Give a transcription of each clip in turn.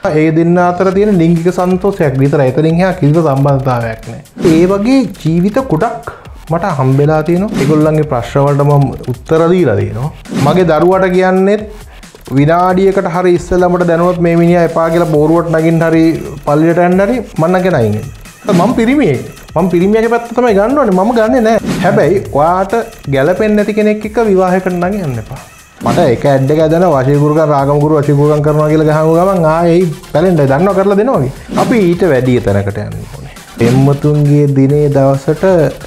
ඒ දෙන්න අතර තියෙන ලිංගික සන්තෝෂයක් විතරයි. එතනින් එහා කිසිම සම්බන්ධතාවයක් නැහැ. ඒ වගේ ජීවිත ගොඩක් මට හම්බෙලා තියෙනවා. ඒගොල්ලන්ගේ ප්‍රශ්න වලට මම උත්තර දීලා තියෙනවා. මගේ දරුවට කියන්නේ විනාඩියකට හරි ඉස්සෙල්ලාමට දැනුවත් මේ මිනිහා එපා කියලා බෝරුවට නගින්න හරි පල්ලියට යන්න හරි මම නැගෙන අයින්. මම පිරිමියෙක්. මම පිරිමියාගේ පැත්ත තමයි ගන්න ඕනේ. මම ගන්නෙ නෑ. හැබැයි ඔයාට ගැළපෙන්නේ නැති කෙනෙක් එක්ක විවාහයකට නම් යන්න එපා. මට එක ඇඩ් එක ඇදලා වශීකරුකම් රාගමගුරු වශීකරුකම් කරනවා කියලා ගහමු ගමන් ආයේ පැලෙන්ඩයි දන්නව කරලා දෙනවා වගේ. අපි ඊට වැඩි තැනකට යන්න ඕනේ. එම්මතුන්ගේ දිනේ දවසට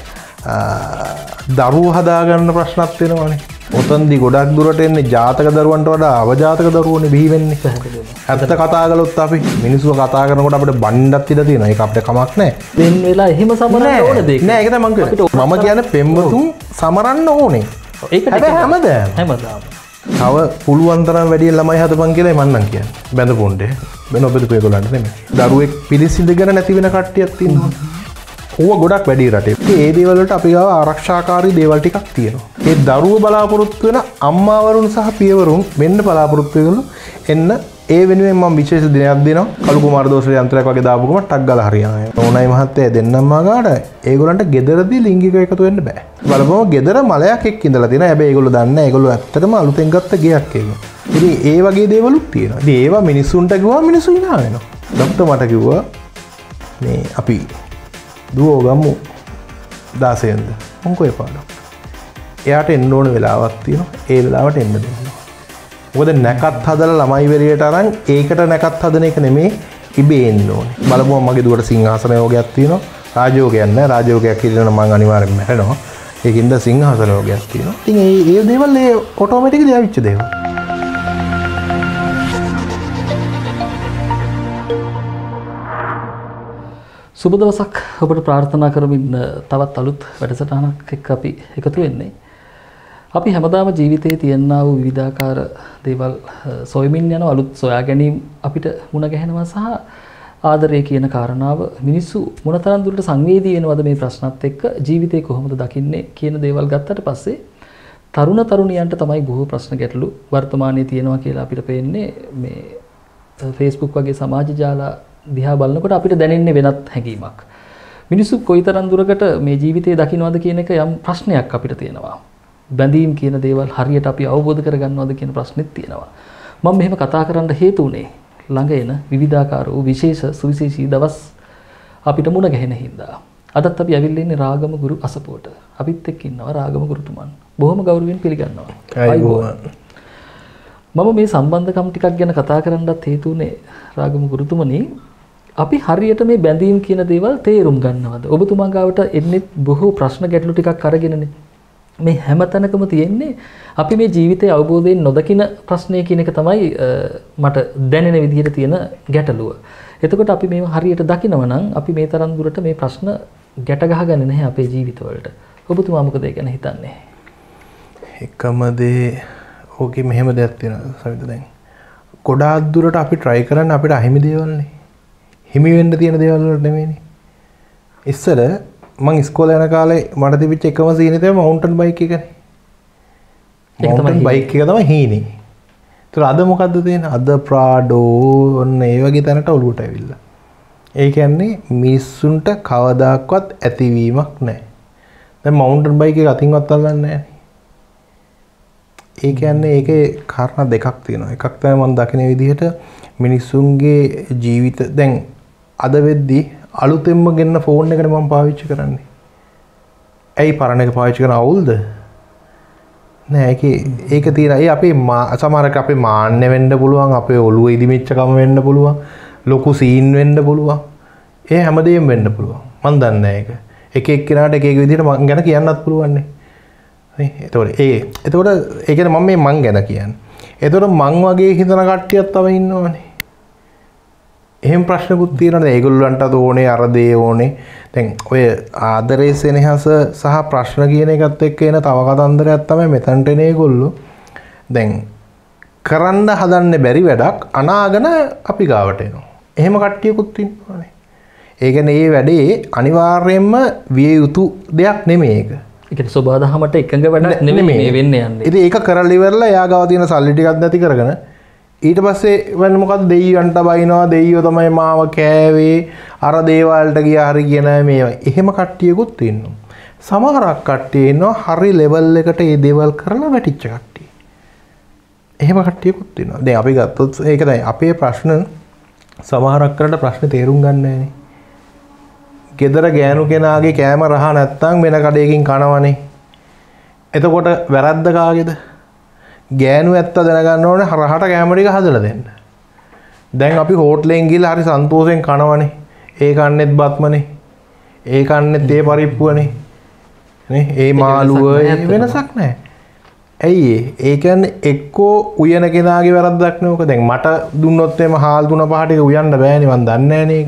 දරුවෝ හදාගන්න ප්‍රශ්නක් වෙනවනේ. ඔතන්දි ගොඩක් දුරට එන්නේ ජාතක දරුවන්ට වඩා අවජාතක දරුවෝනේ බිහි වෙන්නේ. ඇත්ත කතා කළොත් අපි මිනිස්සු කතා කරනකොට අපිට බණ්ඩක් ඉඳ තියෙනවා. ඒක අපිට කමක් නැහැ. වෙන වෙලා එහෙම සමරන්න ඕනේ දෙයක්. නෑ ඒක තමයි මම කියන්නේ. මම කියන්නේ පෙම්වතුන් සමරන්න ඕනේ. ඒක හැමදාම. තව පුළුවන් තරම් වැඩි ළමයි හදපන් කියලා මම නම් කියන්නේ. බැඳපොන්නේ. වෙන ඔබෙදු ඒගොල්ලන්ට නෙමෙයි. දරුවෙක් පිළිසිඳගෙන නැති වෙන කට්ටියක් ඉන්නවා. ඕව ගොඩක් වැඩි රටේ. ඒ දේවල් වලට අපි ගාව ආරක්ෂාකාරී දේවල් ටිකක් තියෙනවා. ඒ දරුවෝ බලාපොරොත්තු වෙන අම්මාවරුන් සහ පියවරුන් වෙන්න බලාපොරොත්තු වෙනලු එන්න ඒ වෙනුවෙන් මම විශේෂ දිනයක් දෙනවා. කළු කුමාර දෝෂ යන්ත්‍රයක් වගේ දාපු ගමන් ටක් ගාලා හරියනවා. ඕනයි මහත්තයා දෙන්නම මාගාට ඒගොල්ලන්ට ගෙදරදී ලිංගික එකතු වෙන්න බෑ. බලපුවම ගෙදර මලයක් එක්ක ඉඳලා තියෙනවා. හැබැයි ඒගොල්ලෝ දන්නේ නැහැ. ඒගොල්ලෝ ඇත්තටම අලුතෙන් ගත්ත ගෙයක් ඒක. ඉතින් ඒ වගේ දේවලුත් තියෙනවා. ඉතින් ඒවා මිනිස්සුන්ට කිව්වා මිනිස්සු hina වෙනවා. ડોක්ටර් මට කිව්වා මේ අපි දුවෝ ගමු 16 වෙනිදා. මම කොහෙ පාඩම්. එයාට එන්න ඕන වෙලාවක් තියෙනවා. ඒ වෙලාවට එන්න දෙන්න. මොකද නැකත් හදලා ළමයි වෙරියට අරන් ඒකට නැකත් හදන එක නෙමෙයි ඉබේ එන්න ඕනේ. බලපුවම මගේ දුවට සිංහාසන යෝගයක් තියෙනවා. රාජයෝගයක් නැහැ. රාජයෝගයක් කියලා නම් මම අනිවාර්යෙන්ම මැරෙනවා. ඒකින්ද සිංහාසන යෝගයක් තියෙනවා. ඉතින් ඒ දේවල් ඒ ඔටෝමැටිකලි ආවිච්ච දේවල්. සුබ දවසක් ඔබට ප්‍රාර්ථනා කරමින් තවත් අලුත් වැඩසටහනක් එක්ක අපි එකතු වෙන්නේ. අපි හැමදාම ජීවිතයේ තියෙනා වූ විවිධාකාර දේවල් සොයමින් යන අලුත් සොයා ගැනීම අපිට මුණ ගැහෙනවා සහ ආදරය කියන කාරණාව මිනිස්සු මොනතරම් දුරට සංවේදී වෙනවද මේ ප්‍රශ්නත් එක්ක ජීවිතේ කොහොමද දකින්නේ කියන දේවල් ගත්තට පස්සේ තරුණ තරුණියන්ට තමයි බොහෝ ප්‍රශ්න ගැටලු වර්තමානයේ තියෙනවා කියලා අපිට පේන්නේ මේ Facebook වගේ සමාජ ජාල දිහා බලනකොට අපිට දැනෙන්නේ වෙනත් හැඟීමක්. මිනිස්සු කොයිතරම් දුරකට මේ ජීවිතේ දකින්නවද කියන එක යම් ප්‍රශ්නයක් අපිට තියෙනවා. බැඳීම් කියන දේවල් හරියට අපි අවබෝධ කරගන්නවද කියන ප්‍රශ්නෙත් තියෙනවා. මම මෙහෙම කතා කරන්න හේතු උනේ ළඟ එන විවිධාකාර වූ විශේෂ සුවිශේෂී දවස් අපිට මුණ ගැහෙන හින්දා. අදත් අපි ඇවිල්ලා ඉන්නේ රාගම ගුරු අසපුවට. අපිත් එක්ක ඉන්නවා රාගම ගුරුතුමන්. බොහොම ගෞරවයෙන් පිළිගන්නවා. මම මේ සම්බන්ධකම් ටිකක් ගැන කතා කරන්නත් හේතු උනේ රාගම ගුරුතුමනි අපි හරියට මේ බැඳීම් කියන දේවල් තේරුම් ගන්නවද? ඔබතුමා ගාවට එන්නේ බොහෝ ප්‍රශ්න ගැටලු ටිකක් අරගෙනනේ. මේ හැම තැනකම තියෙන්නේ අපි මේ ජීවිතයේ අවබෝධයෙන් නොදකින ප්‍රශ්නය කියන එක තමයි මට දැනෙන විදිහට තියෙන ගැටලුව. එතකොට අපි මේව හරියට දකිනවා නම් අපි මේ තරම් දුරට මේ ප්‍රශ්න ගැට ගහගන්නේ නැහැ අපේ ජීවිතවලට. ඔබතුමා මොකද ඒ ගැන හිතන්නේ? එකම දේ ඕකේ මෙහෙම දෙයක් තියෙනවා සවිත දැන්. ගොඩාක් දුරට අපි try කරන්නේ අපිට අහිමි දේවල්නේ. හිමි වෙන්න තියෙන දේවල් වලට නෙමෙයිනේ. ඉස්සර මං ඉස්කෝලේ යන කාලේ මට තිබිච්ච එකම සීනේ තමයි මවුන්ටන් බයික් එකනේ. මවුන්ටන් බයික් එක තමයි හීනේ. ඒතර අද මොකද්ද තියෙන්නේ? අද ප්‍රාඩෝ ඔන්න ඒ වගේ තැනට ඔලුවට ඇවිල්ලා. ඒ කියන්නේ මිනිස්සුන්ට කවදාක්වත් ඇතිවීමක් නැහැ. දැන් මවුන්ටන් බයික් එක අතින්වත් අල්ලන්නේ නැහැ. ඒ කියන්නේ ඒකේ කාරණා දෙකක් තියෙනවා. එකක් තමයි මම දකින විදිහට මිනිස්සුන්ගේ ජීවිත දැන් අද වෙද්දී අලුතෙන්ම ගෙන්න ෆෝන් එකනේ මම පාවිච්චි කරන්නේ. ඇයි පරණ එක පාවිච්චි කරන අවුල්ද? නෑ ඒක තියෙන. ඒ අපේ සමහරක අපේ මාන්නේ වෙන්න පුළුවන්, අපේ ඔළුව ඉදිමිච්චකම වෙන්න පුළුවන්, ලොකු සීන් වෙන්න පුළුවන්. ඒ හැමදේම වෙන්න පුළුවන්. මම දන්නේ නෑ ඒක. එක එක්කෙනාට එක එක විදිහට මං ගැන කියන්නත් පුළුවන් නේ. එතකොට ඒ කියන්නේ මම මේ මං ගැන කියන්නේ. එතකොට මං වගේ හිතන කට්ටියක් තව ඉන්නවනේ. එහෙම ප්‍රශ්නකුත් තියෙනවනේ. ඒගොල්ලන්ටත් ඕනේ අර දේ ඕනේ. දැන් ඔය ආදරේ සෙනෙහස සහ ප්‍රශ්න කියන එකත් එක්ක එන තව කතන්දරයක් තමයි මෙතනට එන ඒගොල්ලෝ. දැන් කරන්න හදන්නේ බැරි වැඩක් අනාගෙන අපි ගාවට එනවා. එහෙම කට්ටියකුත් ඉන්නවනේ. ඒ කියන්නේ මේ වැඩේ අනිවාර්යයෙන්ම විය යුතු දෙයක් නෙමෙයි ඒක. ඒ කියන්නේ සබදාහමට එකඟ වැඩක් නෙමෙයි මේ වෙන්නේ යන්නේ. ඉතින් ඒක කරලා ඉවරලා එයා ගාව තියෙන සල්ලි ටිකක් නැති කරගෙන ඊට පස්සේ වෙන මොකද දෙයියන්ට බයිනවා දෙයියෝ තමයි මාව කෑවේ අර දේවල්ට ගියා හරි කියන මේවා. එහෙම කට්ටියකුත් ඉන්නවා. සමහරක් කට්ටිය ඉන්නවා හරි ලෙවල් එකට මේ දේවල් කරලා වැටිච්ච කට්ටිය. එහෙම කට්ටියකුත් ඉන්නවා. දැන් අපි ගත්තොත් ඒක තමයි අපේ ප්‍රශ්න සමහරක් කරලා ප්‍රශ්නේ තේරුම් ගන්න නැහැ. ගෙදර ගෑනු කෙනාගේ කෑම රහ නැත්තම් වෙන කඩේකින් කනවනේ. එතකොට වැරද්ද කාගේද? ගෑනු ඇත්ත දැනගන්න ඕනේ රහට කෑම ටික හදලා දෙන්න. දැන් අපි හෝටලෙන් ගිහලා හරි සන්තෝෂෙන් කනවනේ. ඒ කන්නේත් බත්මනේ. ඒ කන්නේත් ඒ පරිප්පුවනේ. නේ? ඒ මාළුව වෙනසක් නැහැ. ඇයි ඒ කියන්නේ එක්කෝ උයන කෙනාගේ වැරද්දක් නේ ඔක. දැන් මට දුන්නොත් එම හාල් තුන පහ ටික උයන්න බෑනේ මන් දන්නේ නැහැ නේද?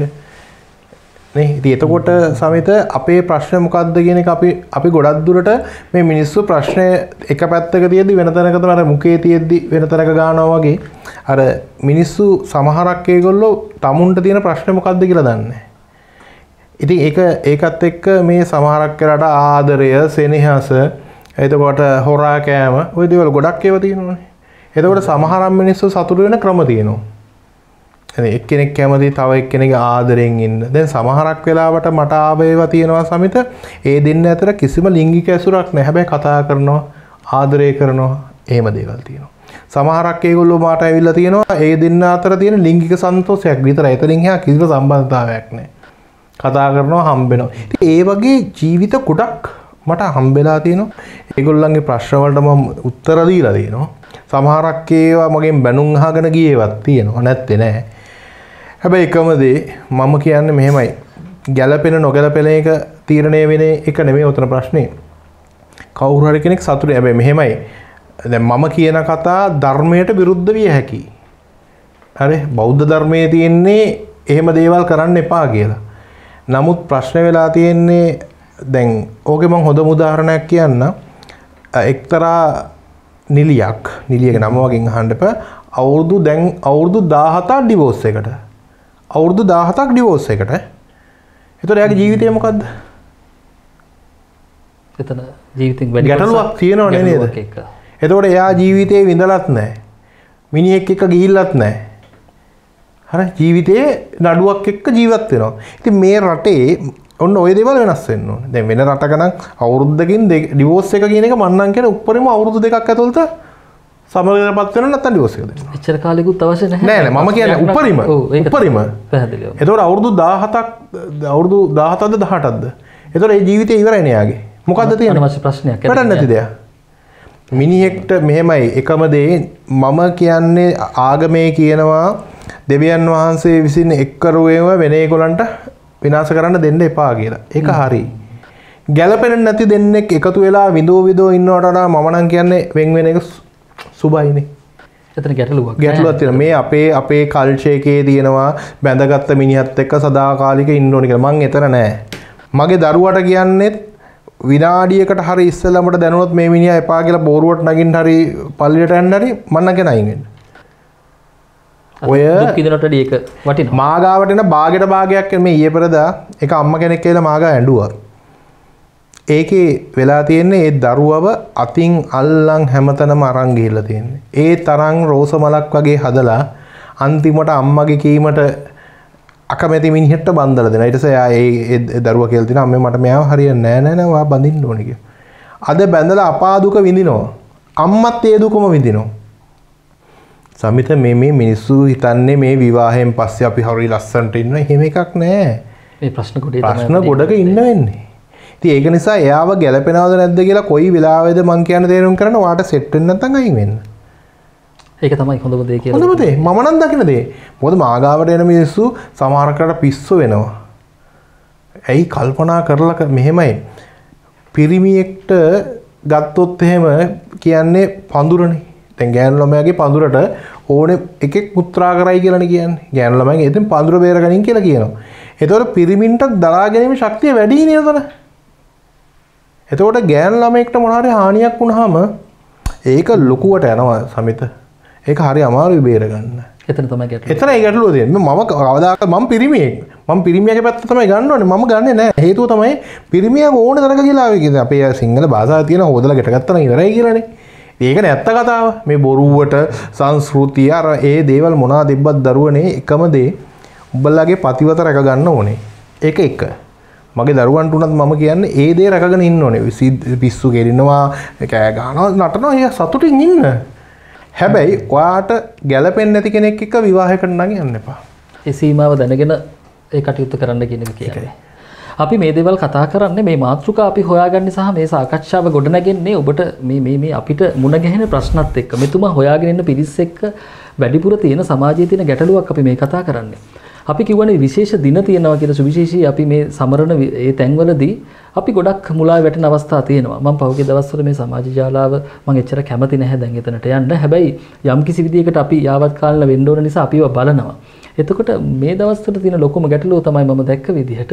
නේ ඉතින් එතකොට සමිත අපේ ප්‍රශ්න මොකක්ද කියන එක අපි ගොඩක් දුරට මේ මිනිස්සු ප්‍රශ්නේ එක පැත්තක තියෙද්දි වෙන තැනක තමයි අර මුකේ තියෙද්දි වෙන තැනක ගන්නවා වගේ අර මිනිස්සු සමහරක් ඒගොල්ලෝ තමුන්ට තියෙන ප්‍රශ්න මොකක්ද කියලා දන්නේ නැහැ. ඉතින් ඒකත් එක්ක මේ සමහරක් කරලා ආදරය සෙනෙහස එතකොට හොරා කෑම ওই දේවල් ගොඩක් ඒවා තියෙනවානේ. එතකොට සමහර මිනිස්සු සතුටු වෙන ක්‍රම තියෙනවා. එක්කෙනෙක් කැමති තව එක්කෙනෙක්ගේ ආදරෙන් ඉන්න. දැන් සමහරක් වෙලාවට මට ආවේවා තියෙනවා සමිත. ඒ දෙන්න අතර කිසිම ලිංගික ඇසුරක් නැහැ. හැබැයි කතා කරනවා, ආදරය කරනවා, එහෙම දේවල් තියෙනවා. සමහරක් ඒගොල්ලෝ මාට ඇවිල්ලා තියෙනවා ඒ දෙන්න අතර තියෙන ලිංගික සන්තෝෂයක් විතරයි. එතනින් එහා කිසිම සම්බන්ධතාවයක් නැහැ. කතා කරනවා, හම්බෙනවා. ඉතින් ඒ වගේ ජීවිත ගොඩක් මට හම්බෙලා තියෙනවා. ඒගොල්ලන්ගේ ප්‍රශ්න වලට මම උත්තර දීලා තියෙනවා. සමහරක් ඒවා මගෙන් බැනුම් අහගෙන ගියේවත් තියෙනවා. නැත්තේ නෑ. හැබැයි එකම දේ මම කියන්නේ මෙහෙමයි. ගැළපෙන නොගැළපෙන එක තීරණය වෙන එක නෙමෙයි උතන ප්‍රශ්නේ. කවුරු හරි කෙනෙක් සතුටුයි. හැබැයි මෙහෙමයි. දැන් මම කියන කතා ධර්මයට විරුද්ධ විය හැකියි. හරි බෞද්ධ ධර්මයේ තියෙන්නේ එහෙම දේවල් කරන්න එපා කියලා. නමුත් ප්‍රශ්න වෙලා තියෙන්නේ දැන් ඕකේ මම හොඳම උදාහරණයක් කියන්න. එක්තරා නිලියක නම වගේ අහන්න එපා. අවුරුදු 17ක් ඩිවෝස් එකට. අවුරුදු 17ක් ඩිවෝස් එකට. එතකොට එයාගේ ජීවිතය මොකද්ද? එතන ජීවිතෙන් වැඩි ගැටලුවක් තියෙනව නේද? එතකොට එයා ජීවිතේ විඳලත් නැහැ. මිනිහෙක් එක්ක ගිහිල්ලත් නැහැ. හරි ජීවිතේ නඩුවක් එක්ක ජීවත් වෙනවා. ඉතින් මේ රටේ ඔන්න ඔය දේවල් වෙනස් වෙන්න ඕනේ. දැන් වෙන රටක නම් අවුරුද්දකින් ඩිවෝස් එක කියන එක මන්නම් කියන උඩරිම අවුරුදු දෙකක් ඇතුළත සමගියපත් වෙනවා නැත්නම් ඩිවෝස් එක දෙනවා. එච්චර කාලෙකුත් අවශ්‍ය නැහැ. නෑ මම කියන්නේ උඩරිම. පැහැදිලිව. ඒතකොට අවුරුදු 17ද 18ද? ඒතකොට ඒ ජීවිතේ ඉවරයි නේ යාගේ. මොකද්ද තියෙන්නේ? අනවශ්‍ය ප්‍රශ්නයක්. වැඩක් නැති දෙයක්. මිනිහෙක්ට මෙහෙමයි එකම දේ මම කියන්නේ ආගමේ කියනවා දෙවියන් වහන්සේ විසින් එක්කරුවේම වෙන ඒගොල්ලන්ට විනාශ කරන්න දෙන්න එපා කියලා. ඒක හරි. ගැළපෙන්නේ නැති දෙන්නෙක් එකතු වෙලා විදෝ ඉන්නවට වඩා මම නම් කියන්නේ වෙන් වෙන එක සුබයිනේ. එතන ගැටලුවක් තියෙනවා. මේ අපේ කල්චර් එකේ තියෙනවා බැඳගත්ත මිනිහත් එක්ක සදාකාලික ඉන්න ඕනේ කියලා. මං එතන නෑ. මගේ දරුවට කියන්නේත් විනාඩියකට හරි ඉස්සෙල්ලාමට දැනුණොත් මේ මිනිහා එපා කියලා බෝරුවට නගින්න හරි පල්ලියට යන්න හරි මං නම් කියන අයින් වෙන්න. ඔය දුක් විඳිනට ඒක වටිනවා. මාගාවට එන භාගයට භාගයක් මේ ඊයේ පෙරදා එක අම්මා කෙනෙක් කියලා මාගා ඇඬුවා. ඒකේ වෙලා තියෙන්නේ ඒ දරුවව අතින් අල්ලන් හැමතැනම අරන් ගිහිල්ලා තියෙන්නේ. ඒ තරම් රෝස මලක් වගේ හදලා අන්තිමට අම්මගේ කීමට අකමැති මිනිහෙක්ට බන්දලා දෙනවා. ඊට පස්සේ ඒ දරුවා කියලා දෙනවා අම්මේ මට මෙයාව හරියන්නේ නෑ ඔයා බඳින්න ඕනේ කියලා. අද බැඳලා අපා දුක විඳිනවා. අම්මත් ඒ දුකම විඳිනවා. සමිත මේ මිනිස්සු හිතන්නේ මේ විවාහයෙන් පස්සේ අපි හරි ලස්සනට ඉන්නවා. එහෙම එකක් නෑ. මේ ප්‍රශ්න ගොඩක ඉන්න වෙන්නේ. ඉතින් ඒක නිසා එයාව ගැලපෙනවද නැද්ද කියලා කොයි වෙලාවෙද මං කියන තේරුම් කරන්න වාට සෙට් වෙන්න නැත්නම් අයින් වෙන්න. ඒක තමයි හොඳම දේ කියලා. හොඳම දේ මම නම් දකින දේ. මොකද මාගාවට එන මිනිස්සු සමහරකට පිස්සු වෙනවා. ඇයි කල්පනා කරලා මෙහෙමයි. පිරිමියෙක්ට ගත්තොත් එහෙම කියන්නේ පඳුරනේ. දැන් ගෑනු ළමයාගේ පඳුරට ඕනේ එකෙක් මුත්‍රා කරයි කියලානේ කියන්නේ. ගෑනු ළමයාගේ එතෙන් පඳුර බේරගනින් කියලා කියනවා. ඒතකොට පිරිමින්ට දරා ගැනීම ශක්තිය වැඩි නේ උතන. එතකොට ගෑනු ළමයෙක්ට මොන හරි හානියක් වුණාම ඒක ලොකුවට යනවා සමිත. ඒක හරි අමාරුයි බේරගන්න. එතන තමයි ගැටලුව. එතනයි ගැටලුව තියෙන්නේ. මම කවදාක මම පිරිමියෙක්. මම පිරිමියාගේ පැත්ත තමයි ගන්න ඕනේ. මම ගන්නෙ නෑ. හේතුව තමයි පිරිමියා ඕනේ තරක කියලා ආවේ. අපේ සිංහල භාෂාවේ තියෙන හොදලා ගැට ගත්තා නම් ඉවරයි කියලානේ. ඒක නැත්ත කතාව. මේ බොරුවට සංස්කෘතිය අර ඒ දේවල් මොනවා තිබ්බත් දරුවනේ එකම දේ උඹලගේ පතිවත රැක ගන්න ඕනේ. ඒක එක. මගේ දරුවන්ට උනත් මම කියන්නේ ඒ දේ රැකගෙන ඉන්න ඕනේ. පිස්සු කෙලිනවා, කෑ ගහනවා, නටනවා, ඒ සතුටින් ඉන්න. හැබැයි ඔයාට ගැළපෙන්නේ නැති කෙනෙක් එක්ක විවාහයකට නම් යන්න එපා. ඒ සීමාව දැනගෙන ඒ කටයුතු කරන්න කියන එක කියන්නේ. අපි මේ දේවල් කතා කරන්නේ මේ මාතෘකා අපි හොයාගන්නේ සහ මේ සාකච්ඡාව ගොඩනගන්නේ ඔබට මේ අපිට මුණ ගැහෙන ප්‍රශ්නත් එක්ක මෙතුමා හොයාගෙන ඉන්න පිරිස් එක්ක වැඩිපුර තියෙන සමාජයේ තියෙන ගැටලුවක් අපි මේ කතා කරන්නේ. අපි කියවනේ විශේෂ දින තියෙනවා කියලා සුවිශේෂී අපි මේ සමරන ඒ තැන්වලදී අපි ගොඩක් මුලා වැටෙන අවස්ථා තියෙනවා. මම පහුගිය දවස්වල මේ සමාජ ජාලාව මම එච්චර කැමති නැහැ දැන් එතනට යන්න. හැබැයි යම් කිසි විදියකට අපි යාවත් කාලන වෙන්න ඕන නිසා අපිව බලනවා. එතකොට මේ දවස්වල තියෙන ලොකුම ගැටලුව තමයි මම දැක්ක විදිහට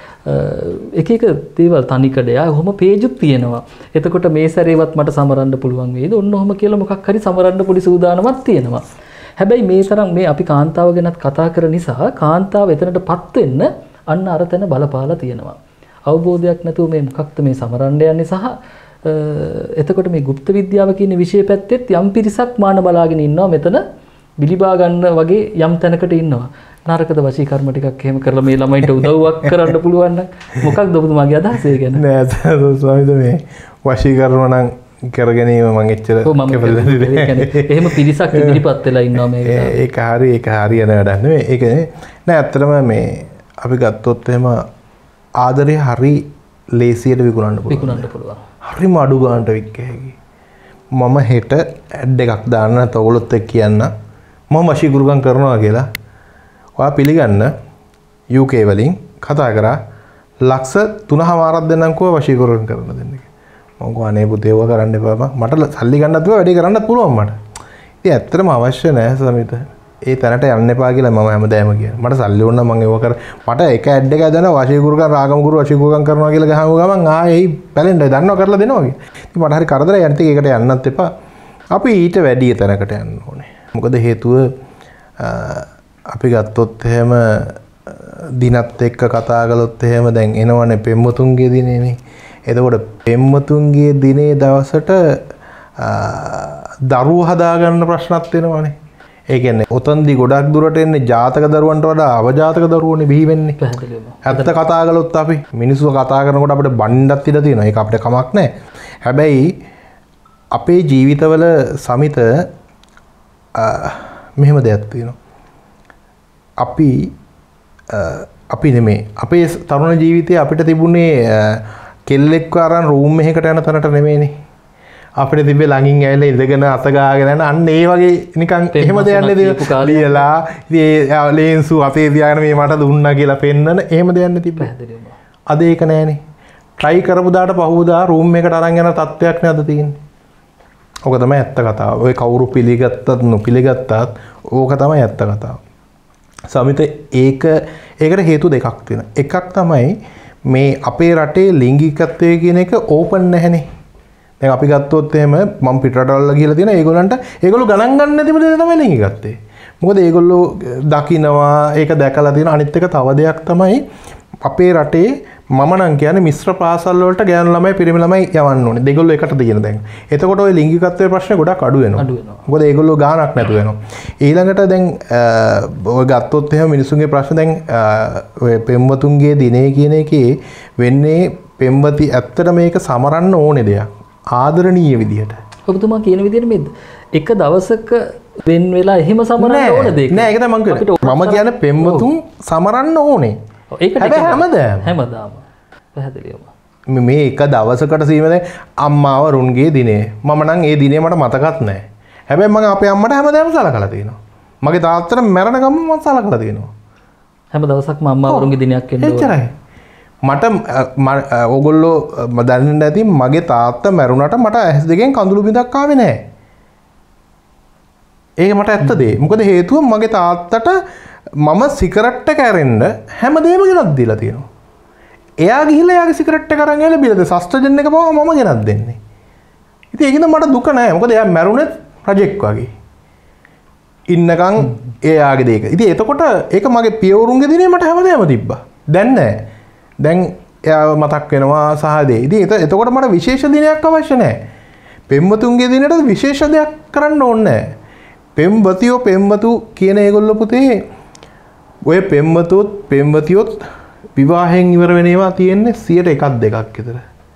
එක එක දේවල් තනිකඩයා ඔහොම පේජුත් තියෙනවා. එතකොට මේ සැරේවත් මට සමරන්න පුළුවන් වේද? ඔන්න ඔහොම කියලා මොකක් හරි සමරන්න පොඩි සූදානමක් තියෙනවා. හැබැයි මේ තරම් මේ අපි කාන්තාව ගැනත් කතා කර නිසා කාන්තාව එතනටපත් වෙන්න අන්න අර තැන බලපාලා තියෙනවා. අවබෝධයක් නැතුව මේ මොකක්ද මේ සමරන්න යන්නේ සහ එතකොට මේ গুপ্ত විද්‍යාව කියන විෂය පැත්තෙත් යම් පිරිසක් මාන බලාගෙන ඉන්නවා මෙතන බිලිබා ගන්න වගේ යම් තැනකට ඉන්නවා. නරකද වශී කර්ම ටිකක් එහෙම කරලා මේ ළමයින්ට උදව්වක් කරන්න පුළුවන් නම් මොකක්ද ඔබතුමාගේ අදහස ඒ ගැන? නෑ ස්වාමීන් මේ වශී කර්ම නම් කරගැනීම මං එච්චර එහෙම පිරිසක් ඉදිරිපත් වෙලා ඉන්නවා මේ ඒක හරියන වැඩක් නෙවෙයි. ඒක නෑ ඇත්තටම මේ අපි ගත්තොත් එහෙම ආදරේ හරි ලේසියට විකුණන්න පුළුවන්. හරිම අඩු ගානට වික්ක හැකි. මම හෙට ඇඩ් එකක් දාන්න නැත්නම් ඔයගොල්ලොත් එක්ක කියන්න මම වශීකරුකම් කරනවා කියලා. ඔයා පිළිගන්න UK වලින් කතා කරා ලක්ෂ 3.5ක් දෙන්නම් කෝ වශීකරුකම් කරන්න දෙන්න කියලා. මම ගෝ අනේ පුතේ ඔය කරන්න එපා. මට සල්ලි ගන්නත් වැඩි කරන්නත් පුළුවන් මට. ඉතින් ඇත්තටම අවශ්‍ය නැහැ සමිත. ඒ තැනට යන්න එපා කියලා මම හැමදාම කියනවා. මට සල්ලි ඕන නම් මම ඒව කර මට එක ඇඩ් එකක් දාන වශීකරුකම් රාගමගුරු වශීකරුකම් කරනවා කියලා ගහම ගමන් ආයේ පැලෙන්ඩයි දන්නව කරලා දෙනවා කියලා. ඉතින් මට හරි කරදරයි අනිත් ඒකට යන්නත් එපා. අපි ඊට වැඩි තැනකට යන්න ඕනේ. මොකද හේතුව අපි ගත්තොත් එහෙම දිනත් එක්ක කතා කළොත් එහෙම දැන් එනවනේ පෙම්වතුන්ගේ දිනේනේ. එතකොට පෙම්වතුන්ගේ දිනේ දවසට දරුවෝ හදාගන්න ප්‍රශ්නත් වෙනවනේ. ඒ කියන්නේ ඔතනදී ගොඩක් දුරට එන්නේ ජාතක දරුවන්ට වඩා අවජාතක දරුවෝනේ බිහි වෙන්නේ. පැහැදිලිවම. ඇත්ත කතා කළොත් අපි මිනිස්සු කතා කරනකොට අපිට බණ්ඩත් ඉඩ තියෙනවා. ඒක අපිට කමක් නැහැ. හැබැයි අපේ ජීවිතවල සමිත මෙහෙම දෙයක් තියෙනවා. අපි නෙමේ අපේ තරුණ ජීවිතයේ අපිට තිබුණේ කෙල්ලෙක්ව අරන් රූම් එකකට යන තැනට නෙමෙයිනේ. අපිට තිබ්බේ ළඟින් ඇවිල්ලා ඉඳගෙන අත ගාගෙන යන අන්න ඒ වගේ නිකන් එහෙම දෙයක් නේද ලියලා ඉතින් ලේන්සු අපේ තියාගෙන මේ මට දුන්නා කියලා පෙන්නන එහෙම දෙයක් නේ තිබ්බේ. අද ඒක නෑනේ. try කරපු දාට පහුවදා රූම් එකට අරන් යන තත්ත්වයක් නේ අද තියෙන්නේ. ඕක තමයි ඇත්ත කතාව. ඔය කවුරු පිළිගත්තත් නොපිළිගත්තත් ඕක තමයි ඇත්ත කතාව. සමිත ඒකට හේතු දෙකක් තියෙනවා. එකක් තමයි මේ අපේ රටේ ලිංගිකත්වය කියන එක ඕපන් නැහැනේ. දැන් අපි ගත්තොත් එහෙම මම පිටරටවල ගිහලා තියෙන ඒගොල්ලෝ ගණන් ගන්න නැතිව තමයි ලිංගිකත්වය. මොකද ඒගොල්ලෝ දකිනවා ඒක දැකලා තියෙන අනිත් එක තව දෙයක් තමයි අපේ රටේ මම නම් කියන්නේ මිශ්‍ර පාසල් වලට ගෑනු ළමයි පිරිමි ළමයි යවන්න ඕනේ. දෙගොල්ලෝ එකට තියෙන දැන්. එතකොට ওই ලිංගිකත්වයේ ප්‍රශ්නේ ගොඩක් අඩු වෙනවා. මොකද ඒගොල්ලෝ ගානක් නැතු වෙනවා. ඊළඟට දැන් ඔය ගත්තොත් එහෙම මිනිසුන්ගේ ප්‍රශ්න දැන් ඔය පෙම්වතුන්ගේ දිනේ කියන එකේ වෙන්නේ පෙම්වති ඇත්තට මේක සමරන්න ඕනේ දෙයක්. ආදරණීය විදිහට. ඔබතුමා කියන විදිහට මේ එක දවසක වෙන වෙලා එහෙම සමරන්න ඕන දෙයක්. නෑ ඒක තමයි මම කියන්නේ. මම කියන්නේ පෙම්වතුන් සමරන්න ඕනේ. ඒක හැමදාම පැහැදිලිවම මේ එක දවසකට සීමද අම්මාව රුන්ගේ දිනේ මම නම් ඒ දිනේ මට මතකත් නැහැ. හැබැයි මම අපේ අම්මට හැමදාම සලකලා තියෙනවා. මගේ තාත්තට මැරෙනකම් මම සලකලා තියෙනවා. හැම දවසක්ම අම්මා වරුන්ගේ දිනයක් වෙන්න ඕනේ. එච්චරයි. මට ඕගොල්ලෝ දන්නේ නැති මගේ තාත්තා මැරුණාට මට ඇස් දෙකෙන් කඳුළු බිඳක් ආවේ නැහැ. ඒක මට ඇත්ත දේ. මොකද හේතුව මගේ තාත්තට මම සිගරට් එක ඇරෙන්න හැමදේම ගෙනත් දීලා තියෙනවා. එයා ගිහිල්ලා එයාගේ සිගරට් එක අරන් ඇවිල්ලා බිලද සස්ටජන් එක පවා මම ගෙනත් දෙන්නේ. ඉතින් ඒකින්ද මට දුක නැහැ. මොකද එයා මැරුණේ රජෙක් වගේ. ඉන්නකම් එයාගේ දෙයක. ඉතින් එතකොට ඒක මගේ පියවරුන්ගේ දිනේ මට හැමදේම තිබ්බා. දැන් නැහැ. දැන් එයා මතක් වෙනවා සහ දේ. ඉතින් එතකොට මට විශේෂ දිනයක් අවශ්‍ය නැහැ. පෙම්වතුන්ගේ දිනට විශේෂ දෙයක් කරන්න ඕනේ නැහැ. පෙම්වතියෝ පෙම්වතු කියන ඒගොල්ලෝ පුතේ ඔය පෙම්වතියොත් විවාහයෙන් ඉවර වෙන ඒවා තියෙන්නේ 101ක් 2ක් විතර.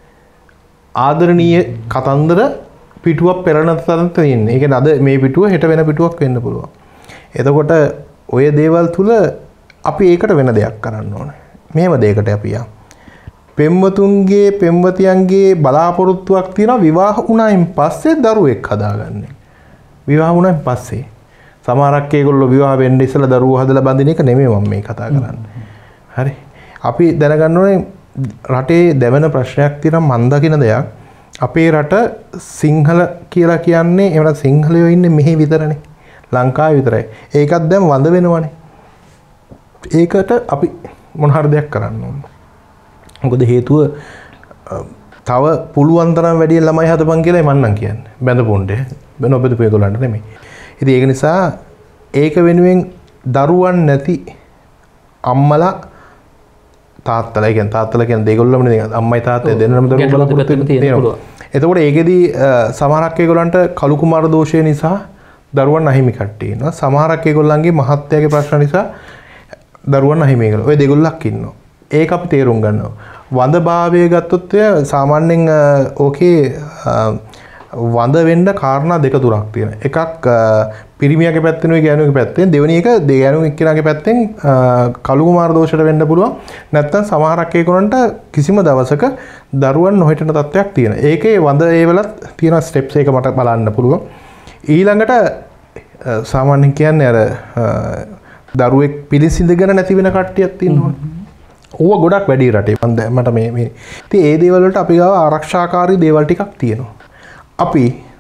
ආදරණීය කතන්දර පිටුවක් පෙරණ තරම් තියෙන්නේ. ඒ කියන්නේ අද මේ පිටුව හෙට වෙන පිටුවක් වෙන්න පුළුවන්. එතකොට ඔය දේවල් තුල අපි ඒකට වෙන දෙයක් කරන්න ඕනේ. මෙහෙම දෙයකට අපි යමු. පෙම්වතුන්ගේ පෙම්වතියන්ගේ බලාපොරොත්තුවක් තියෙනවා විවාහ වුණායින් පස්සේ දරුවෙක් හදාගන්න. විවාහ වුණායින් පස්සේ සමහරක් ඒගොල්ලෝ විවාහ වෙන්න ඉස්සෙල්ලා දරුවෝ හදලා බඳින එක නෙමෙයි මම මේ කතා කරන්නේ. හරි. අපි දැනගන්න ඕනේ රටේ දැවෙන ප්‍රශ්නයක් තියෙනවා මන් දකින දෙයක්. අපේ රට සිංහල කියලා කියන්නේ එහෙම නැත්නම් සිංහලයෝ ඉන්නේ මෙහි විතරනේ. ලංකාවේ විතරයි. ඒකත් දැන් වඳ වෙනවනේ. ඒකට අපි මොන හරි දෙයක් කරන්න ඕනේ. මොකද හේතුව තව පුළුවන් තරම් වැඩි ළමයි හදපන් කියලා මම නම් කියන්නේ. බැඳපොන්නේ. නොබෙදපු ඒගොල්ලන්ට නෙමෙයි. ඉතින් ඒක නිසා ඒක වෙනුවෙන් දරුවන් නැති අම්මලා තාත්තලා කියන්නේ තාත්තලා කියන්නේ දෙගොල්ලම නේ අම්මයි තාත්තයි දෙන්නම දරුවෝ බලාපොරොත්තු තියෙනවා. එතකොට ඒකෙදි සමහරක් ඒගොල්ලන්ට කළු කුමාර දෝෂය නිසා දරුවන් අහිමි කට්ටිය ඉන්නවා. සමහරක් ඒගොල්ලන්ගේ මහත්යාගේ ප්‍රශ්න නිසා දරුවන් අහිමි කරනවා. ඔය දෙගොල්ලක් ඉන්නවා. ඒක අපි තේරුම් ගන්නවා. වඳ භාවය ගත්තොත් සාමාන්‍යයෙන් ඕකේ වඳ වෙන්න කාරණා දෙක තුනක් තියෙනවා. එකක් පිරිමියාගේ පැත්තෙන් ඔය ගෑනුගේ පැත්තෙන් දෙවෙනි එක ගෑනු එක්කෙනාගේ පැත්තෙන් කළු කුමාර දෝෂයට වෙන්න පුළුවන්. නැත්තම් සමහරක් ඒකනන්ට කිසිම දවසක දරුවන් නොහිටන තත්ත්වයක් තියෙනවා. ඒකේ වඳ ඒවලත් තියෙන ස්ටෙප්ස් එක මට බලන්න පුළුවන්. ඊළඟට සාමාන්‍යයෙන් කියන්නේ අර දරුවෙක් පිළිසිඳගෙන නැති වෙන කට්ටියක් තියෙනවා. ඕව ගොඩක් වැඩි රටේ. මට මේ ඉතින් ඒ දේවල් වලට අපි ගාව ආරක්ෂාකාරී දේවල් ටිකක් තියෙනවා. අපි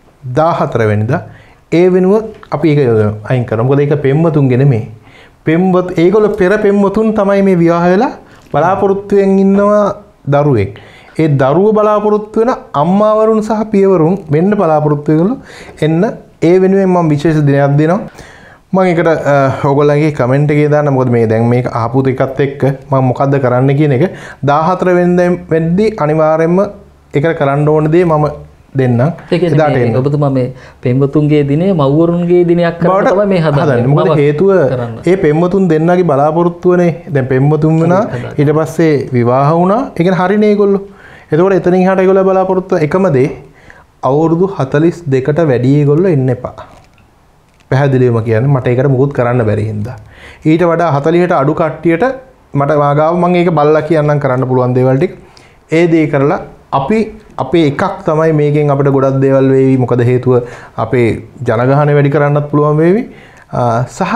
14 වෙනිදා ඒ වෙනුව අපි ඒක අයින් කරනවා. මොකද ඒක පෙම්වතුන්ගේ නෙමෙයි. ඒගොල්ලෝ පෙර පෙම්වතුන් තමයි මේ විවාහ වෙලා බලාපොරොත්තුෙන් ඉන්නවා දරුවෙක්. ඒ දරුව බලාපොරොත්තු වෙන අම්මාවරුන් සහ පියවරුන් වෙන්න බලාපොරොත්තු වෙගොල්ලෝ එන්න ඒ වෙනුවෙන් මම විශේෂ දිනයක් දෙනවා. මම ඒකට ඔයගොල්ලන්ගේ කමෙන්ට් එකේ දාන්න. මොකද මේ දැන් මේක ආපු එකත් එක්ක මම මොකද්ද කරන්න කියන එක 14 වෙනිදා වෙද්දී අනිවාර්යයෙන්ම ඒකට කරන්න ඕන දේ මම දෙන්නම්. එදාට එන්න. ඔබතුමා මේ පෙම්වතුන්ගේ දිනේ මව්වරුන්ගේ දිනයක් කරන්න තමයි මේ හදන්නේ. මොකද හේතුව ඒ පෙම්වතුන් දෙන්නගේ බලාපොරොත්තුවනේ. දැන් පෙම්වතුන් වෙනා ඊට පස්සේ විවාහ වුණා. ඒ කියන්නේ හරිනේ ඒගොල්ලෝ. එතකොට එතනින් එහාට ඒගොල්ලෝ බලාපොරොත්තු එකම දේ අවුරුදු 42ට වැඩි ඒගොල්ලෝ එන්න එපා. පැහැදිලිවම කියන්නේ මට ඒකට මුකුත් කරන්න බැරි හින්දා. ඊට වඩා 40ට අඩු කට්ටියට මට වාගාව මම ඒක බල්ලා කියන්නම් කරන්න පුළුවන් දේවල් ටික. ඒ දේ කරලා අපි අපේ එකක් තමයි මේකෙන් අපිට ගොඩක් දේවල් වේවි. මොකද හේතුව අපේ ජනගහනය වැඩි කරන්නත් පුළුවන් වේවි. සහ